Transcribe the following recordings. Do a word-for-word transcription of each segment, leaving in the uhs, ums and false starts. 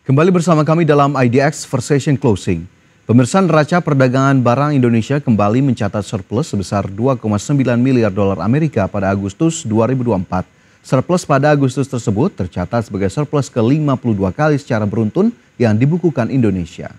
Kembali bersama kami dalam I D X First Session Closing. Pemirsa, neraca perdagangan barang Indonesia kembali mencatat surplus sebesar dua koma sembilan miliar dolar Amerika pada Agustus dua ribu dua puluh empat. Surplus pada Agustus tersebut tercatat sebagai surplus ke lima puluh dua kali secara beruntun yang dibukukan Indonesia.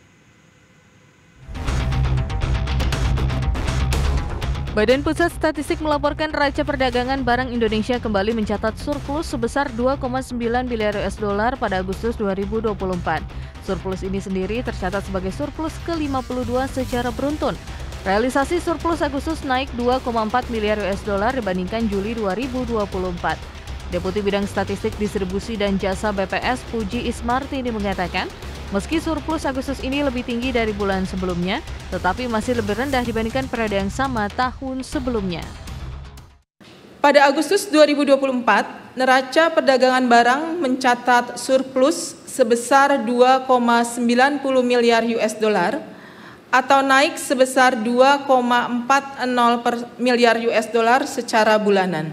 Badan Pusat Statistik melaporkan neraca perdagangan barang Indonesia kembali mencatat surplus sebesar dua koma sembilan miliar U S dollar pada Agustus dua ribu dua puluh empat. Surplus ini sendiri tercatat sebagai surplus ke lima puluh dua secara beruntun. Realisasi surplus Agustus naik dua koma empat miliar U S dollar dibandingkan Juli dua ribu dua puluh empat. Deputi Bidang Statistik Distribusi dan Jasa B P S Puji Ismartini mengatakan, meski surplus Agustus ini lebih tinggi dari bulan sebelumnya, tetapi masih lebih rendah dibandingkan periode yang sama tahun sebelumnya. Pada Agustus dua ribu dua puluh empat, neraca perdagangan barang mencatat surplus sebesar dua koma sembilan nol miliar U S dollar atau naik sebesar dua koma empat nol miliar U S dollar secara bulanan.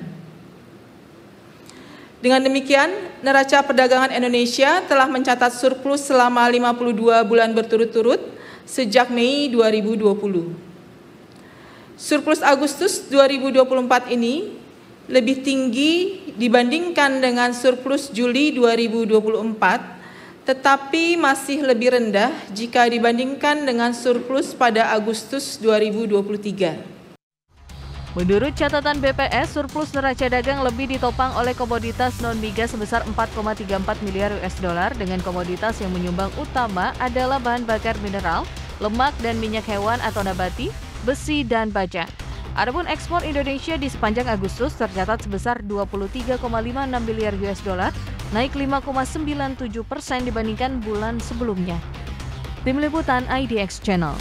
Dengan demikian, neraca perdagangan Indonesia telah mencatat surplus selama lima puluh dua bulan berturut-turut sejak Mei dua ribu dua puluh. Surplus Agustus dua ribu dua puluh empat ini lebih tinggi dibandingkan dengan surplus Juli dua ribu dua puluh empat, tetapi masih lebih rendah jika dibandingkan dengan surplus pada Agustus dua ribu dua puluh tiga. Menurut catatan B P S, surplus neraca dagang lebih ditopang oleh komoditas non-migas sebesar empat koma tiga empat miliar U S dollar dengan komoditas yang menyumbang utama adalah bahan bakar mineral, lemak dan minyak hewan atau nabati, besi dan baja. Adapun ekspor Indonesia di sepanjang Agustus tercatat sebesar dua puluh tiga koma lima enam miliar U S dollar, naik lima koma sembilan tujuh persen dibandingkan bulan sebelumnya. Tim Liputan I D X Channel.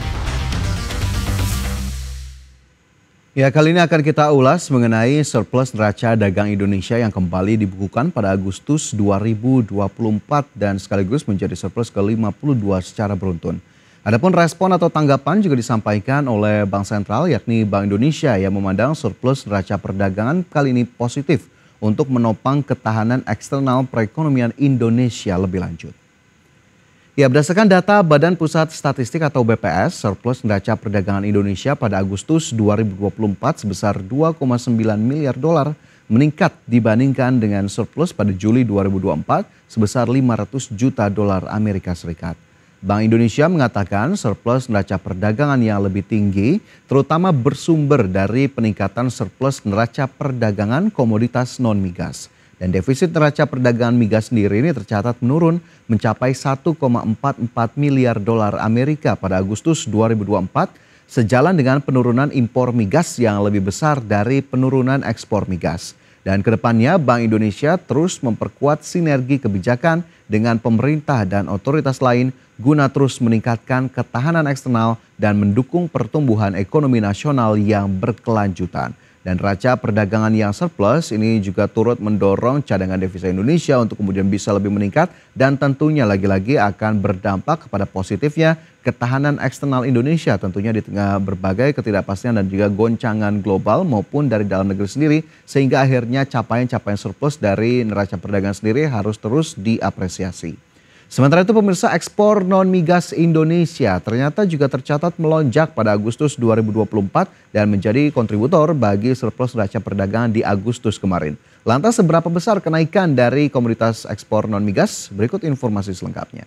Ya, kali ini akan kita ulas mengenai surplus neraca dagang Indonesia yang kembali dibukukan pada Agustus dua ribu dua puluh empat dan sekaligus menjadi surplus ke lima puluh dua secara beruntun. Adapun respon atau tanggapan juga disampaikan oleh Bank Sentral yakni Bank Indonesia yang memandang surplus neraca perdagangan kali ini positif untuk menopang ketahanan eksternal perekonomian Indonesia lebih lanjut. Ya, berdasarkan data Badan Pusat Statistik atau B P S, surplus neraca perdagangan Indonesia pada Agustus dua ribu dua puluh empat sebesar dua koma sembilan miliar dolar meningkat dibandingkan dengan surplus pada Juli dua ribu dua puluh empat sebesar lima ratus juta dolar Amerika Serikat. Bank Indonesia mengatakan surplus neraca perdagangan yang lebih tinggi terutama bersumber dari peningkatan surplus neraca perdagangan komoditas non-migas. Dan defisit neraca perdagangan migas sendiri ini tercatat menurun mencapai satu koma empat empat miliar dolar Amerika pada Agustus dua ribu dua puluh empat sejalan dengan penurunan impor migas yang lebih besar dari penurunan ekspor migas. Dan kedepannya Bank Indonesia terus memperkuat sinergi kebijakan dengan pemerintah dan otoritas lain guna terus meningkatkan ketahanan eksternal dan mendukung pertumbuhan ekonomi nasional yang berkelanjutan. Dan neraca perdagangan yang surplus ini juga turut mendorong cadangan devisa Indonesia untuk kemudian bisa lebih meningkat dan tentunya lagi-lagi akan berdampak kepada positifnya ketahanan eksternal Indonesia tentunya di tengah berbagai ketidakpastian dan juga goncangan global maupun dari dalam negeri sendiri sehingga akhirnya capaian-capaian surplus dari neraca perdagangan sendiri harus terus diapresiasi. Sementara itu pemirsa, ekspor non-migas Indonesia ternyata juga tercatat melonjak pada Agustus dua ribu dua puluh empat dan menjadi kontributor bagi surplus neraca perdagangan di Agustus kemarin. Lantas seberapa besar kenaikan dari komoditas ekspor non-migas? Berikut informasi selengkapnya.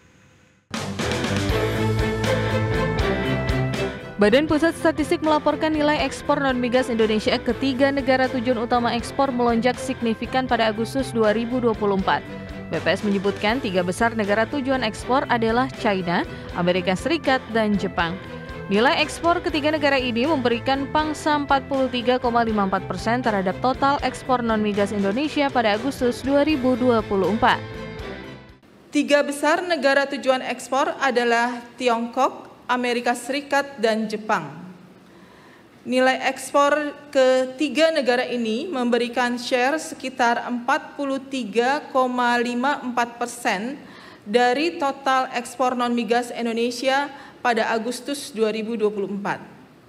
Badan Pusat Statistik melaporkan nilai ekspor non-migas Indonesia ke tiga negara tujuan utama ekspor melonjak signifikan pada Agustus dua ribu dua puluh empat. B P S menyebutkan tiga besar negara tujuan ekspor adalah China, Amerika Serikat, dan Jepang. Nilai ekspor ketiga negara ini memberikan pangsa empat puluh tiga koma lima empat persen terhadap total ekspor non-migas Indonesia pada Agustus dua ribu dua puluh empat. Tiga besar negara tujuan ekspor adalah Tiongkok, Amerika Serikat, dan Jepang. Nilai ekspor ketiga negara ini memberikan share sekitar empat puluh tiga koma lima empat persen dari total ekspor non-migas Indonesia pada Agustus dua ribu dua puluh empat.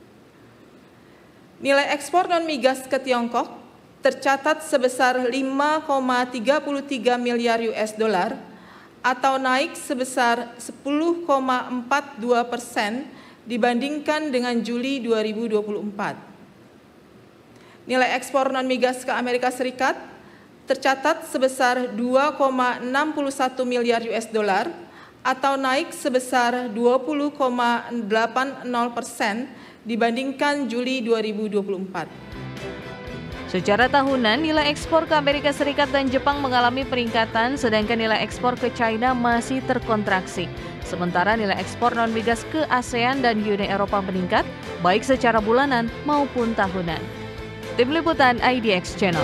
Nilai ekspor non-migas ke Tiongkok tercatat sebesar lima koma tiga tiga miliar U S dollar atau naik sebesar sepuluh koma empat dua persen dibandingkan dengan Juli dua ribu dua puluh empat. Nilai ekspor non-migas ke Amerika Serikat tercatat sebesar dua koma enam satu miliar U S dollar atau naik sebesar dua puluh koma delapan nol persen dibandingkan Juli dua ribu dua puluh empat. Secara tahunan, nilai ekspor ke Amerika Serikat dan Jepang mengalami peningkatan, sedangkan nilai ekspor ke China masih terkontraksi. Sementara nilai ekspor non-migas ke ASEAN dan Uni Eropa meningkat, baik secara bulanan maupun tahunan. Tim Liputan I D X Channel.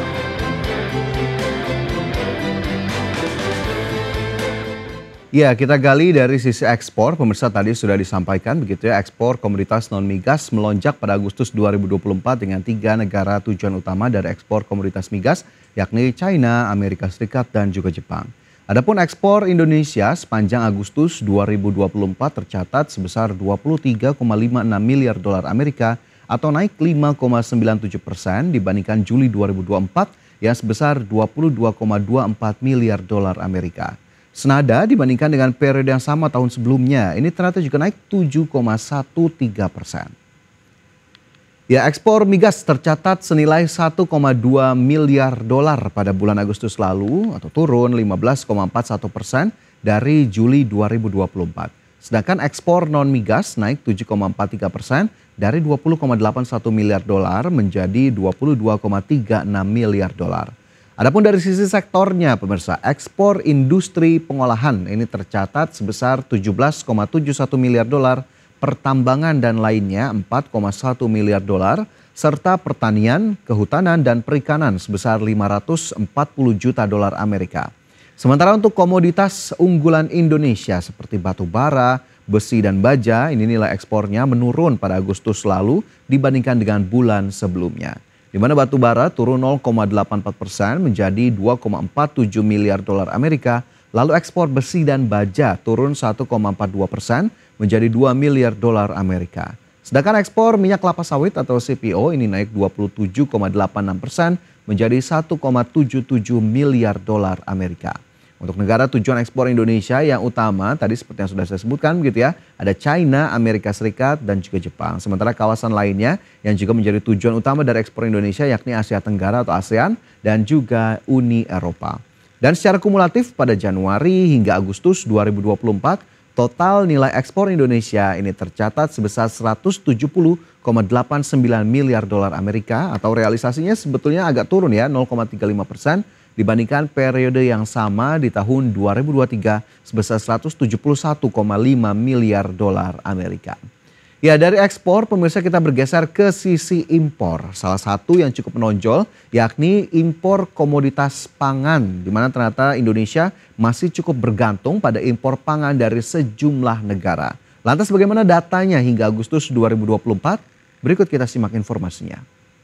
Ya, kita gali dari sisi ekspor. Pemirsa, tadi sudah disampaikan begitu ya, ekspor komoditas non-migas melonjak pada Agustus dua ribu dua puluh empat dengan tiga negara tujuan utama dari ekspor komoditas migas, yakni China, Amerika Serikat, dan juga Jepang. Adapun ekspor Indonesia sepanjang Agustus dua ribu dua puluh empat tercatat sebesar dua puluh tiga koma lima enam miliar dolar Amerika atau naik lima koma sembilan tujuh persen dibandingkan Juli dua ribu dua puluh empat yang sebesar dua puluh dua koma dua empat miliar dolar Amerika. Senada dibandingkan dengan periode yang sama tahun sebelumnya, ini ternyata juga naik tujuh koma tiga belas persen. Ya, ekspor migas tercatat senilai satu koma dua miliar dolar pada bulan Agustus lalu atau turun lima belas koma empat satu persen dari Juli dua ribu dua puluh empat. Sedangkan ekspor non-migas naik tujuh koma empat tiga persen dari dua puluh koma delapan satu miliar dolar menjadi dua puluh dua koma tiga enam miliar dolar. Adapun dari sisi sektornya, pemirsa, ekspor industri pengolahan ini tercatat sebesar tujuh belas koma tujuh satu miliar dolar, pertambangan dan lainnya empat koma satu miliar dolar, serta pertanian, kehutanan, dan perikanan sebesar lima ratus empat puluh juta dolar Amerika. Sementara untuk komoditas unggulan Indonesia seperti batu bara, besi, dan baja, ini nilai ekspornya menurun pada Agustus lalu dibandingkan dengan bulan sebelumnya. Di mana batu bara turun nol koma delapan empat persen menjadi dua koma empat tujuh miliar dolar Amerika, lalu ekspor besi dan baja turun satu koma empat dua persen menjadi dua miliar dolar Amerika. Sedangkan ekspor minyak kelapa sawit atau C P O ini naik dua puluh tujuh koma delapan enam persen menjadi satu koma tujuh tujuh miliar dolar Amerika. Untuk negara tujuan ekspor Indonesia yang utama tadi seperti yang sudah saya sebutkan begitu ya, ada China, Amerika Serikat, dan juga Jepang. Sementara kawasan lainnya yang juga menjadi tujuan utama dari ekspor Indonesia yakni Asia Tenggara atau ASEAN dan juga Uni Eropa. Dan secara kumulatif pada Januari hingga Agustus dua ribu dua puluh empat, total nilai ekspor Indonesia ini tercatat sebesar seratus tujuh puluh koma delapan sembilan miliar dolar Amerika atau realisasinya sebetulnya agak turun ya, nol koma tiga lima persen. Dibandingkan periode yang sama di tahun dua ribu dua puluh tiga sebesar seratus tujuh puluh satu koma lima miliar dolar Amerika. Ya, dari ekspor pemirsa kita bergeser ke sisi impor. Salah satu yang cukup menonjol yakni impor komoditas pangan, di mana ternyata Indonesia masih cukup bergantung pada impor pangan dari sejumlah negara. Lantas bagaimana datanya hingga Agustus dua ribu dua puluh empat? Berikut kita simak informasinya.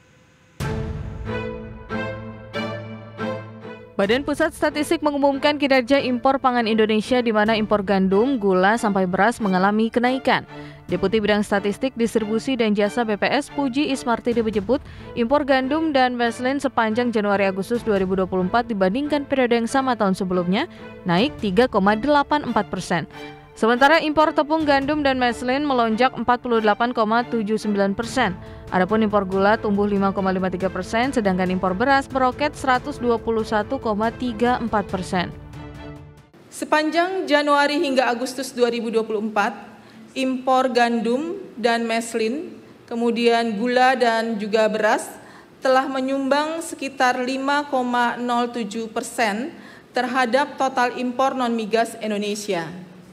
Badan Pusat Statistik mengumumkan kinerja impor pangan Indonesia di mana impor gandum, gula, sampai beras mengalami kenaikan. Deputi Bidang Statistik, Distribusi, dan Jasa B P S Puji Ismartidi menyebut impor gandum dan meslin sepanjang Januari-Agustus dua ribu dua puluh empat dibandingkan periode yang sama tahun sebelumnya naik tiga koma delapan empat persen. Sementara impor tepung gandum dan meslin melonjak empat puluh delapan koma tujuh sembilan persen. Adapun impor gula tumbuh lima koma lima tiga persen, sedangkan impor beras meroket seratus dua puluh satu koma tiga empat persen. Sepanjang Januari hingga Agustus dua ribu dua puluh empat, impor gandum dan meslin, kemudian gula dan juga beras telah menyumbang sekitar lima koma nol tujuh persen terhadap total impor non-migas Indonesia.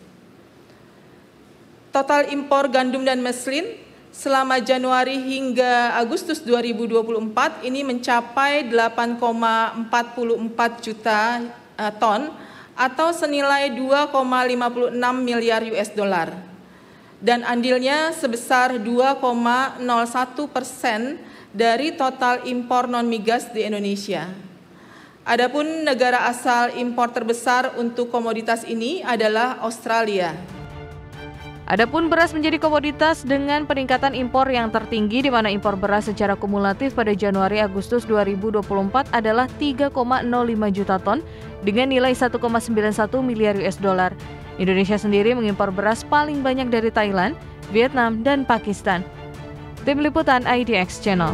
Total impor gandum dan meslin selama Januari hingga Agustus dua ribu dua puluh empat ini mencapai delapan koma empat empat juta uh, ton atau senilai dua koma lima enam miliar U S dollar dan andilnya sebesar dua koma nol satu persen dari total impor non-migas di Indonesia. Adapun negara asal impor terbesar untuk komoditas ini adalah Australia. Adapun beras menjadi komoditas dengan peningkatan impor yang tertinggi, di mana impor beras secara kumulatif pada Januari-Agustus dua ribu dua puluh empat adalah tiga koma nol lima juta ton dengan nilai satu koma sembilan satu miliar U S dollar. Indonesia sendiri mengimpor beras paling banyak dari Thailand, Vietnam, dan Pakistan. Tim Liputan I D X Channel.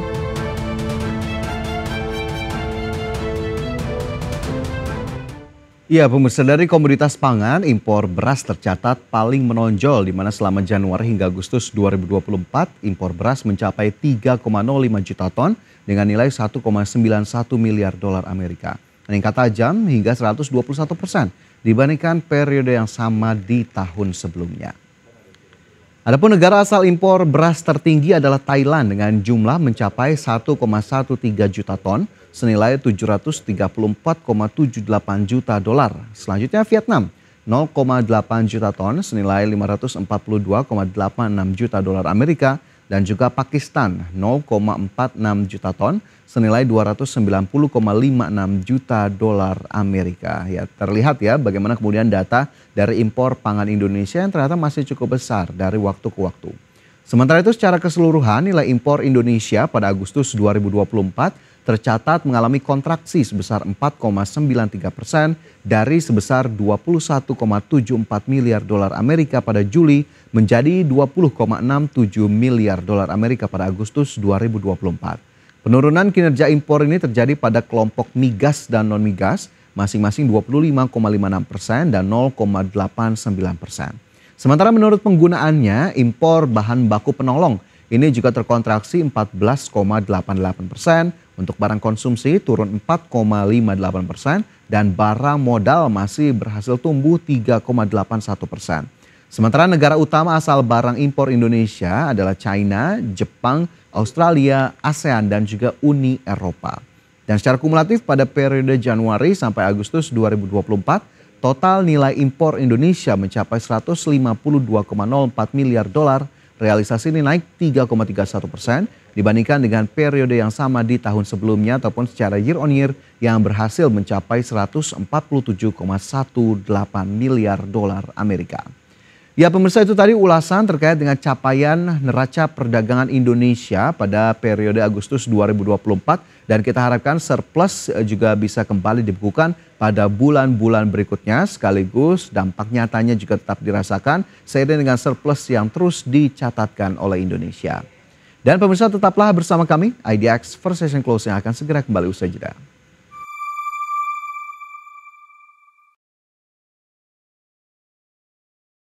Ya, pemirsa, dari komoditas pangan, impor beras tercatat paling menonjol, di mana selama Januari hingga Agustus dua ribu dua puluh empat, impor beras mencapai tiga koma nol lima juta ton dengan nilai satu koma sembilan satu miliar dolar Amerika. Meningkat tajam hingga seratus dua puluh satu persen dibandingkan periode yang sama di tahun sebelumnya. Adapun negara asal impor beras tertinggi adalah Thailand dengan jumlah mencapai satu koma tiga belas juta ton senilai tujuh ratus tiga puluh empat koma tujuh delapan juta dolar. Selanjutnya Vietnam nol koma delapan juta ton senilai lima ratus empat puluh dua koma delapan enam juta dolar Amerika dan juga Pakistan nol koma empat enam juta ton senilai dua ratus sembilan puluh koma lima enam juta dolar Amerika. Ya, terlihat ya bagaimana kemudian data dari impor pangan Indonesia yang ternyata masih cukup besar dari waktu ke waktu. Sementara itu secara keseluruhan nilai impor Indonesia pada Agustus dua ribu dua puluh empat tercatat mengalami kontraksi sebesar empat koma sembilan tiga persen dari sebesar dua puluh satu koma tujuh empat miliar dolar Amerika pada Juli menjadi dua puluh koma enam tujuh miliar dolar Amerika pada Agustus dua ribu dua puluh empat. Penurunan kinerja impor ini terjadi pada kelompok migas dan non-migas masing-masing dua puluh lima koma lima enam persen dan nol koma delapan sembilan persen. Sementara menurut penggunaannya, impor bahan baku penolong ini juga terkontraksi empat belas koma delapan delapan persen, untuk barang konsumsi turun empat koma lima delapan persen, dan barang modal masih berhasil tumbuh tiga koma delapan satu persen. Sementara negara utama asal barang impor Indonesia adalah China, Jepang, Australia, ASEAN, dan juga Uni Eropa. Dan secara kumulatif pada periode Januari sampai Agustus dua ribu dua puluh empat, total nilai impor Indonesia mencapai seratus lima puluh dua koma nol empat miliar dolar. Realisasi ini naik tiga koma tiga satu persen dibandingkan dengan periode yang sama di tahun sebelumnya ataupun secara year on year yang berhasil mencapai seratus empat puluh tujuh koma delapan belas miliar dolar Amerika. Ya pemirsa, itu tadi ulasan terkait dengan capaian neraca perdagangan Indonesia pada periode Agustus dua ribu dua puluh empat dan kita harapkan surplus juga bisa kembali dibukukan pada bulan-bulan berikutnya sekaligus dampak nyatanya juga tetap dirasakan seiring dengan surplus yang terus dicatatkan oleh Indonesia. Dan pemirsa tetaplah bersama kami, I D X First Session Closing akan segera kembali usai jeda.